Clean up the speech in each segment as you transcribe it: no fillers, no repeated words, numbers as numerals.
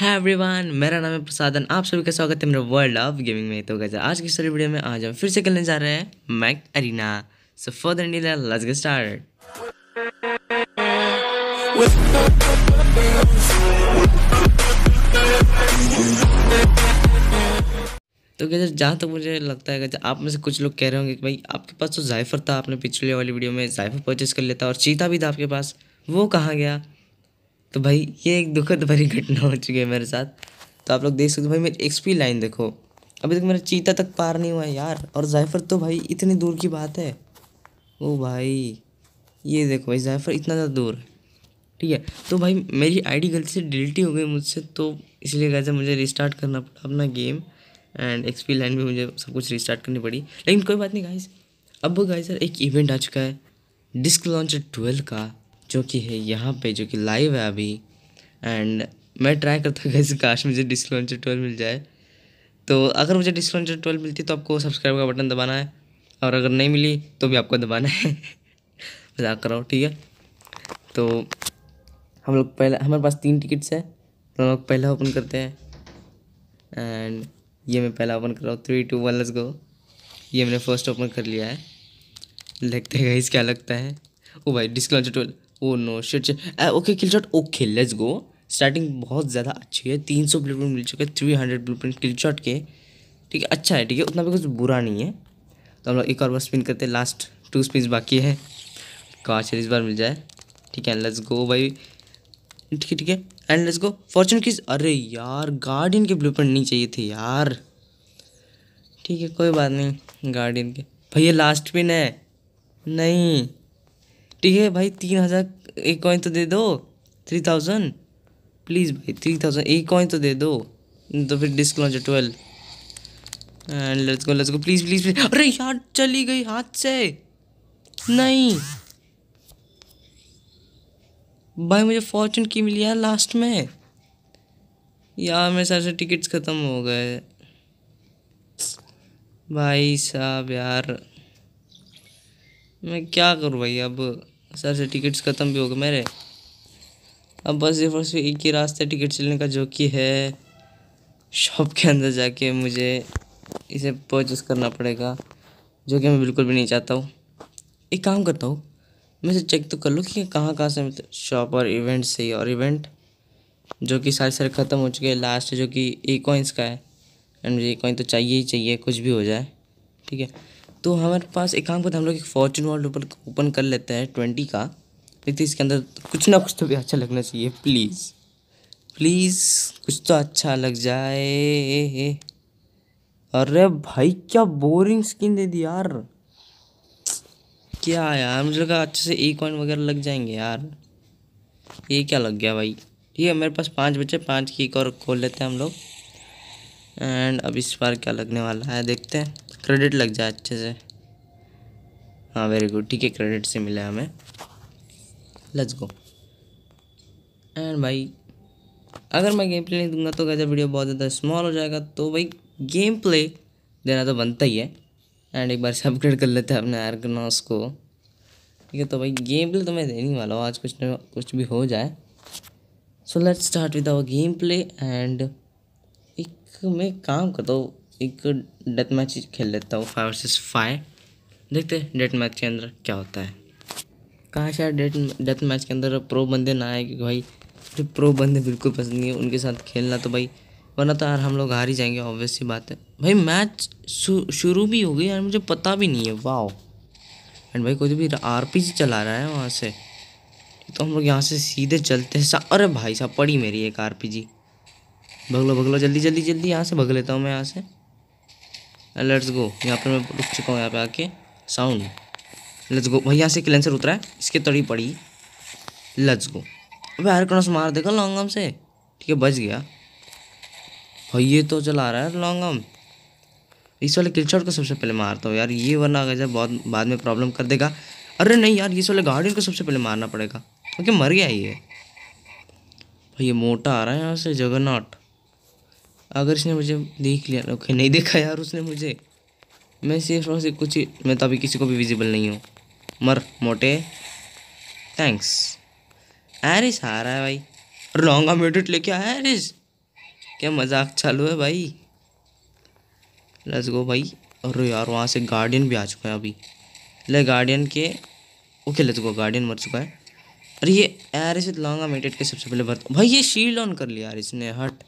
Hi everyone, मेरा नाम है प्रसादन। आप सभी का स्वागत है मेरे वर्ल्ड ऑफ गेमिंग में। तो गाइस आज की स्टोरी वीडियो में आज हम फिर से खेलने जा रहे हैं mech arena. So for the delay let's get started. तो गाइस जहाँ तक मुझे लगता है गाइस आप में से कुछ लोग कह रहे होंगे कि भाई आपके पास तो जायफर था, आपने पिछले वाली वीडियो में जायफर परचेस कर लेता और चीता भी था आपके पास, वो कहाँ गया? तो भाई ये एक दुखद भरी घटना हो चुकी है मेरे साथ। तो आप लोग देख सकते हो भाई मेरी एक्सपी लाइन देखो, अभी तक मेरा चीता तक पार नहीं हुआ है यार। और जायफर तो भाई इतनी दूर की बात है। ओ भाई ये देखो भाई जायफर इतना ज़्यादा दूर है। ठीक है तो भाई मेरी आईडी गलती से डिलीट ही हो गई मुझसे, तो इसलिए कैसे मुझे रिस्टार्ट करना पड़ा अपना गेम एंड एक्सपी लाइन भी मुझे सब कुछ रिस्टार्ट करनी पड़ी। लेकिन कोई बात नहीं गाइस, अब गाइस सर एक इवेंट आ चुका है डिस्क लॉन्चर 12 का, जो कि है यहाँ पे, जो कि लाइव है अभी। एंड मैं ट्राई करता हूँ कैसे काश मुझे डिस्क लॉन्चर 12 मिल जाए। तो अगर मुझे डिस्क लॉन्चर 12 मिलती तो आपको सब्सक्राइब का बटन दबाना है, और अगर नहीं मिली तो भी आपको दबाना है। मजाक कर रहा हूँ, ठीक है। तो हम लोग पहले, हमारे पास 3 टिकट्स है तो हम लोग पहला ओपन करते हैं। एंड ये मैं पहला ओपन कर रहा हूँ। 3 2 1 लेट्स गो। ये मैंने फर्स्ट ओपन कर लिया है, लगता है गाइस क्या लगता है। ओ भाई disc launcher 12, oh no shit shit. Okay kill shot, okay let's go. Starting बहुत ज़्यादा अच्छी है, 300 ब्लूप्रिंट मिल चुके हैं, 300 ब्लूप्रिंट किल शॉट के। ठीक है अच्छा है, ठीक है उतना भी कुछ बुरा नहीं है। तो हम लोग एक और बार स्पिन करते हैं, लास्ट 2 स्पिन बाकी है, काश इस बार मिल जाए। ठीक है लेट्स गो भाई, ठीक है ठीक है एंड लेट्स गो। फॉर्चून की, अरे यार गार्डियन के ब्लूप्रिंट नहीं चाहिए थे यार। ठीक है कोई बात नहीं, गार्डियन के भाई ये लास्ट पिन है। नहीं ठीक है भाई 3000 एक कॉइन तो दे दो, 3000 प्लीज़ भाई, 3000 एक कॉइन तो दे दो। तो फिर disc launcher 12 and let's go please please please. अरे यार चली गई हाथ से। नहीं भाई मुझे फॉर्चून की मिली यार लास्ट में। यार मेरे सारे टिकट्स ख़त्म हो गए भाई साहब यार, मैं क्या करूँ भाई। अब सर से टिकट्स ख़त्म भी हो गए मेरे। अब बस ये बस एक ही रास्ता है टिकट चलने का, जो कि है शॉप के अंदर जाके मुझे इसे परचेस करना पड़ेगा, जो कि मैं बिल्कुल भी नहीं चाहता हूँ। एक काम करता हूँ, मैं इसे चेक तो कर लूँ कि कहाँ कहाँ से मतलब शॉप और इवेंट से ही, और इवेंट जो कि सारे सारे ख़त्म हो चुके हैं। लास्ट जो कि ए कॉइन्स का है, एंड मुझे ए कॉइन तो चाहिए ही चाहिए, कुछ भी हो जाए। ठीक है तो हमारे पास एक काम करते हैं, हम लोग एक फॉर्चून वर्ल्ड ओपन कर लेते हैं 20 का। देखते इसके अंदर कुछ ना कुछ तो भी अच्छा लगना चाहिए, प्लीज़ प्लीज़ कुछ तो अच्छा लग जाए। अरे भाई क्या बोरिंग स्किन दे दी यार। क्या यार मुझे लगा अच्छे से ए कॉइन वगैरह लग जाएंगे यार, ये क्या लग गया भाई। ठीक है मेरे पास 5 बचे, 5 की एक और खोल लेते हैं हम लोग। एंड अब इस बार क्या लगने वाला है देखते हैं, क्रेडिट लग जाए अच्छे से। हाँ वेरी गुड, ठीक है क्रेडिट से मिला हमें, लेट्स गो। एंड भाई अगर मैं गेम प्ले नहीं दूंगा तो कैसे वीडियो बहुत ज़्यादा स्मॉल हो जाएगा, तो भाई गेम प्ले देना तो बनता ही है। एंड एक बार से अपग्रेड कर लेते हैं अपने आर्गनॉस को। ठीक है तो भाई गेम प्ले तो मैं देने वाला हूँ आज, कुछ न कुछ भी हो जाए। So let's start with our game play. And एक मैं काम करता हूँ, एक डेथ मैच खेल लेता हूँ 5 वर्सेस 5। देखते हैं डेथ मैच के अंदर क्या होता है। कहाँ शायद डेथ मैच के अंदर प्रो बंदे ना आए, क्योंकि भाई मुझे प्रो बंदे बिल्कुल पसंद नहीं है उनके साथ खेलना। तो भाई वरना तो यार हम लोग हार ही जाएंगे, ऑब्वियस सी बात है। भाई मैच शुरू भी हो गई यार, मुझे पता भी नहीं है, वाह। एंड भाई कोई भी आरपीजी चला रहा है वहाँ से, तो हम लोग यहाँ से सीधे चलते हैं। अरे भाई साहब पड़ी मेरी एक आरपीजी। भग लो जल्दी जल्दी जल्दी, यहाँ से भग लेता हूँ मैं यहाँ से। लेट्स गो, यहाँ पर मैं रुक चुका हूँ, यहाँ पे आके साउंड। लेट्स गो भाई, यहाँ से क्लेंसर उतरा है, इसके तड़ी पड़ी। लेट्स गो, अबे आर्कनॉस मार देगा लॉन्गम से। ठीक है बच गया भाई, ये तो चला रहा है लॉन्गम। इस वाले किल शॉट को सबसे पहले मारता हूँ यार, ये वरना अगर बहुत बाद में प्रॉब्लम कर देगा। अरे नहीं यार, इस वाले गार्डियन को सबसे पहले मारना पड़ेगा, क्योंकि मर गया ये भाई। ये मोटा आ रहा है यहाँ से, जगरनॉट। अगर इसने मुझे देख लिया, ओके नहीं देखा यार उसने मुझे, मैं सिर्फ और सिर्फ कुछ ही, मैं तो अभी किसी को भी विजिबल नहीं हूँ। मर मोटे, थैंक्स। एरिस आ रहा है भाई, लॉन्गा म्यूटेट लेके आया एरिस। क्या मजाक चालू है भाई? लेट्स गो भाई। अरे यार वहाँ से गार्डियन भी आ चुका है अभी। ले गार्डियन के। ओके लेट्स गो, गार्डियन मर चुका है। अरे ये यार इसे लॉन्ग मेटेड के सबसे पहले भरता भाई। ये शील्ड ऑन कर लिया यार इसने, हट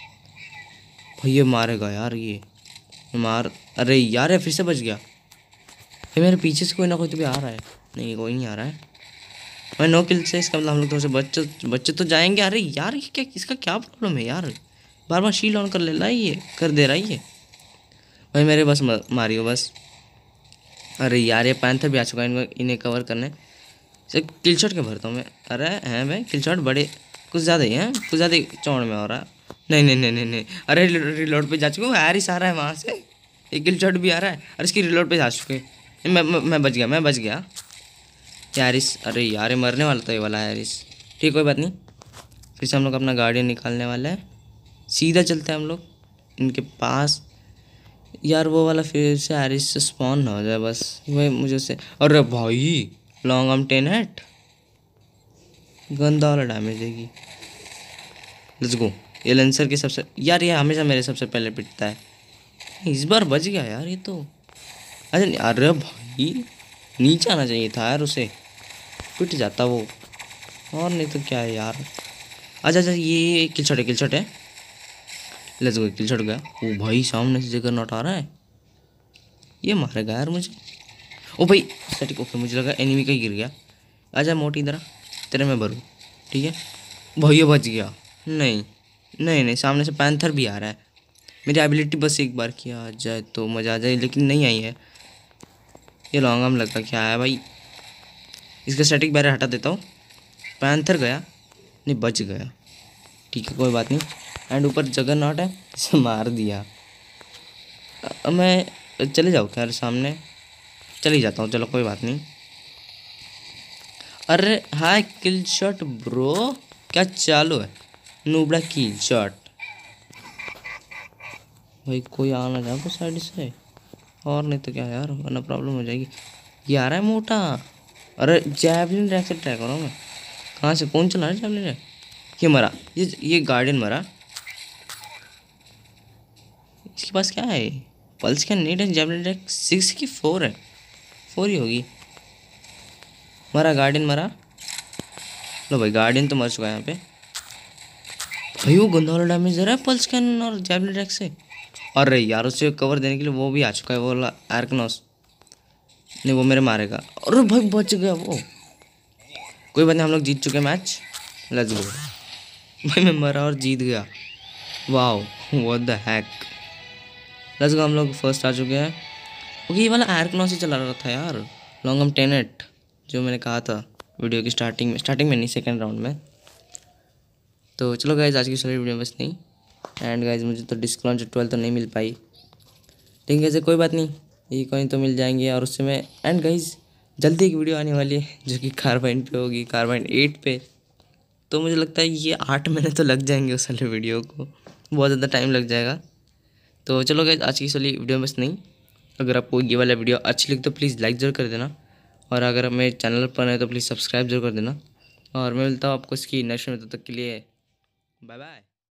भाई। ये मारेगा यार ये मार। अरे यार ये फिर से बच गया। ये मेरे पीछे से कोई ना कोई तो भी आ रहा है। नहीं कोई नहीं आ रहा है भाई। नो किल से इसका मतलब हम लोग थोड़े से बच्चे तो जाएंगे। अरे यार ये क्या, इसका क्या प्रॉब्लम है यार? बार बार शील्ड ऑन कर ले रहा है ये, कर दे रहा है ये भाई। मेरे बस मारियो बस। अरे यार ये पैंथर भी आ चुका है इनको, इन्हें कवर करने से। किल शॉट के भरता हूँ मैं। अरे हैं भाई किल शॉट बड़े कुछ ज़्यादा ही हैं, कुछ ज़्यादा ही चौड़ में हो रहा है। नहीं नहीं नहीं नहीं नहीं। अरे रिलोड पे जा चुके हो, हैरिस आ रहा है वहाँ से। एक किल शॉट भी आ रहा है। अरे इसकी रिलोड पे जा चुके हैं। मैं बच गया, मैं बच गया हैरिस। अरे यार ये मरने वाला था ये वाला हैरिस। ठीक कोई बात नहीं। फिर से हम लोग अपना गार्डियन निकालने वाला है। सीधा चलते हैं हम लोग इनके पास। यार वो वाला फिर से हैरिस से स्पॉन ना हो जाए बस, वही मुझे उससे। अरे भाई लॉन्ग आर्म 10 हेट गंदा वाला डैमेज देगी। Let's go. ये लेंसर के सबसे यार, ये हमेशा मेरे सबसे पहले पिटता है। इस बार बच गया यार ये तो। अच्छा अरे भाई नीचे आना चाहिए था यार, उसे पिट जाता वो। और नहीं तो क्या है यार। अच्छा अच्छा ये किल शॉट है, किल शॉट है। लेट्स गो, किल शॉट गया। ओ भाई सामने से जगह नॉट आ रहा है, ये मारेगा यार मुझे। ओ भाई स्टैटिक। ओके मुझे लगा एनिमी का ही गिर गया। आजा मोटी इधर, तेरे में भरूँ ठीक है भाई। ये बच गया। नहीं नहीं नहीं, सामने से पैंथर भी आ रहा है। मेरी एबिलिटी बस एक बार किया आ जाए तो मज़ा आ जाए, लेकिन नहीं आई है। ये लॉन्ग आर्म लगा क्या है भाई? इसका स्टैटिक बैरियर हटा देता हूँ। पैंथर गया, नहीं बच गया। ठीक है कोई बात नहीं। एंड ऊपर जगह नॉट है, इसे मार दिया। अब मैं चले जाऊँ खैर, सामने चले जाता हूँ, चलो कोई बात नहीं। अरे हाय किल शॉट ब्रो, क्या चालू है? नूबड़ा किल शॉट भाई। कोई आना जाए तो साइड से, और नहीं तो क्या यार, वरना प्रॉब्लम हो जाएगी। ये आ रहा है मोटा। अरे जैवलिन रैक से ट्राई करो मैं। कहाँ से, कौन चला रहा है जैवलिन रैक? ये मरा, ये गार्डियन मरा। इसके पास क्या है? पल्स क्या नीड है? जैवलिन रैक 6 की 4 है, 4 ही होगी। मरा गार्डियन मरा। लो भाई गार्डियन तो मर चुका है यहाँ पे भाई। वो गंदा वाला डैमेज दे रहा है पल्स कैनन और जैवलिन रैक से। अरे यार उसे कवर देने के लिए वो भी आ चुका है, वो वाला आर्कनॉस। नहीं वो मेरे मारेगा। अरे भाई बच गया वो। कोई बात नहीं, हम लोग जीत चुके मैच। लेट्स गो भाई। मैं मरा और जीत गया। Wow what the heck. Let's go, हम लोग फर्स्ट आ चुके हैं। ओके ये वाला आर्कनॉस ही चला रहा था यार, लॉन्ग आर्म 10 हेट, जो मैंने कहा था वीडियो की स्टार्टिंग में नहीं, सेकंड राउंड में। तो चलो गाइज आज की सारी वीडियो बस नहीं। एंड गाइज मुझे तो डिस्काउंट 12 तो नहीं मिल पाई, ठीक है कोई बात नहीं, ये कॉइन तो मिल जाएंगे। और उससे मैं एंड गाइज जल्दी एक वीडियो आने वाली है जो कि कार्बाइन पे होगी, कार्बाइन 8 पे। तो मुझे लगता है ये 8 महीने तो लग जाएंगे उस वाले वीडियो को, बहुत ज़्यादा टाइम लग जाएगा। तो चलो गाइज आज की सारी वीडियो बस नहीं। अगर आपको ये वाला वीडियो अच्छी लगी तो प्लीज़ लाइक ज़रूर कर देना, और अगर मेरे चैनल पर है तो प्लीज़ सब्सक्राइब जरूर कर देना। और मैं मिलता हूँ आपको इसकी नेक्स्ट में, तब तक के लिए बाय बाय।